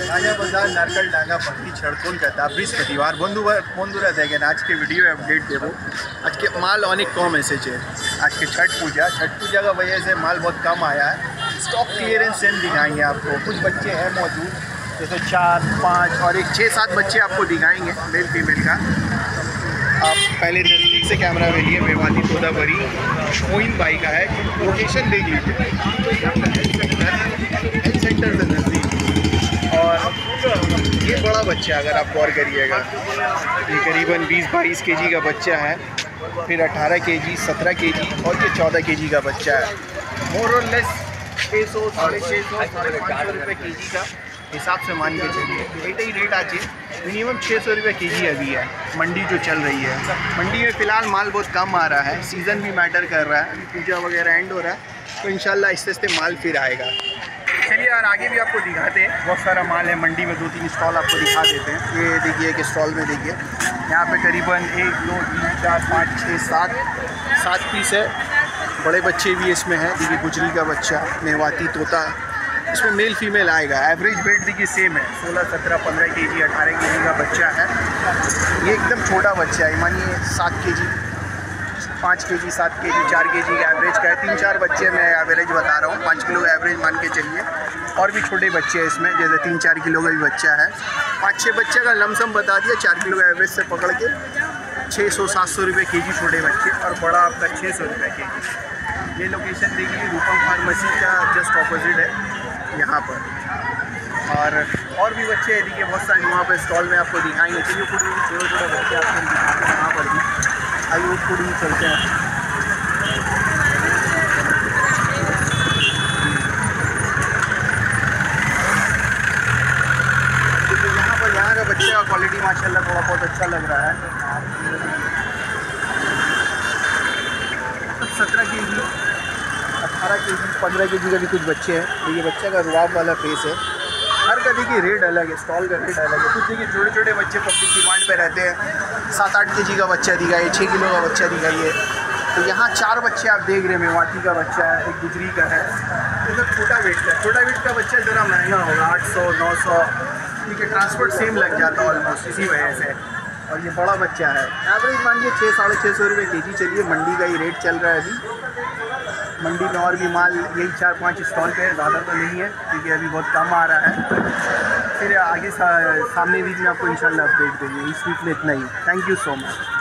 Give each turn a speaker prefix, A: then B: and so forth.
A: রাজা বাজার নারকেল ডাঙ্গা পাটি ছড়কোলকাতা বৃহস্পতিবার বন্ধুরা দেখেন আজকে ভিডিও अपडेट देवो। आज के माल अनेक कम एसेছে। आज के छठ पूजा का वजह से माल बहुत कम आया है। स्टॉक क्लियरेंस सेल दिखाएंगे आपको। कुछ बच्चे हैं मौजूद, जैसे 4, 5 और एक 6-7 बच्चे आपको दिखाएंगे मेल फीमेल का। आप पहले नज़दीक से कैमरा ले लिए। मेवाती तोतापरी मोइन भाई का है। लोकेशन देख लीजिए, हेल्थ सेंटर से नज़दीक। और ये बड़ा बच्चा अगर आप गौर करिएगा, ये करीबन 20-22 केजी का बच्चा है। फिर 18 केजी, 17 केजी और ये 14 केजी का बच्चा है। मोर और लेस 600, 650 रुपये केजी का हिसाब से मान के चलिए। ही रेट आज मिनिमम 600 रुपये केजी अभी है। मंडी जो चल रही है, मंडी में फ़िलहाल माल बहुत कम आ रहा है। सीज़न भी मैटर कर रहा है, अभी पूजा वगैरह एंड हो रहा है, तो इंशाल्लाह आहिस्ते माल फिर आएगा। चलिए यार आगे भी आपको दिखाते हैं। बहुत सारा माल है मंडी में, 2-3 स्टॉल आपको दिखा देते हैं। ये देखिए कि स्टॉल में देखिए यहाँ पे करीबन 1, 2, 3, 4, 5, 6, 7 पीस है। बड़े बच्चे भी इसमें हैं। देखिए गुजरी का बच्चा, मेवाती तोता, इसमें मेल फीमेल आएगा। एवरेज वेट देखिए सेम है, 16, 17, 15 केजी, 18 केजी का बच्चा है। ये एकदम छोटा बच्चा है, मानिए 7 केजी, 5 केजी, 7 केजी, 4 केजी का एवरेज का है। 3-4 बच्चे मैं एवरेज बता रहा हूँ, 5 किलो का एवरेज मान के चलिए। और भी छोटे बच्चे हैं इसमें, जैसे 3-4 किलो का भी बच्चा है। 5-6 बच्चे का लमसम बता दिया। 4 किलो का एवरेज से पकड़ के 600-700 रुपये केजी छोटे बच्चे, और बड़ा आपका 600 रुपये केजी। ये लोकेशन देखिए रूपम फार्मेसी का जस्ट ऑपोजिट है यहाँ पर। और भी बच्चे हैं देखिए बहुत सारे वहाँ पर स्टॉल में आपको दिखाएंगे। चलिए छोटे छोटे बच्चे आपको दिखाते हैं वहाँ पर भी। आइए वो खुद ही चलते हैं। यहाँ का बच्चे का क्वालिटी माशाल्लाह थोड़ा बहुत अच्छा लग रहा है। 17 केजी, 18 केजी, 15 केजी का भी कुछ बच्चे हैं। देखिए बच्चे का रुआब वाला फेस है। हर का देखिए रेट अलग है, स्टॉल का रेट अलग है। कुछ देखिए छोटे छोटे बच्चे पब्लिक डिमांड पे रहते हैं। 7-8 केजी का बच्चा दिखाइए, 6 किलो का बच्चा दिखाइए। तो यहाँ 4 बच्चे आप देख रहे हैं। मेवाती का बच्चा है, एक गुजरी का है। तो छोटा वेट का बच्चा ज़रा महंगा होगा, 800-900। ठीक है, ट्रांसपोर्ट सेम लग जाता है ऑलमोस्ट, इसी वजह से। और ये बड़ा बच्चा है, एवरेज मान लीजिए 600-650 रुपये केजी। चलिए मंडी का ही रेट चल रहा है अभी। मंडी में और भी माल यही 4-5 स्टॉल पे है, ज़्यादा तो नहीं है क्योंकि अभी बहुत कम आ रहा है। फिर आगे सामने वीक में आपको इंशाल्लाह अपडेट देंगे। इस वीक में इतना ही। Thank you so much.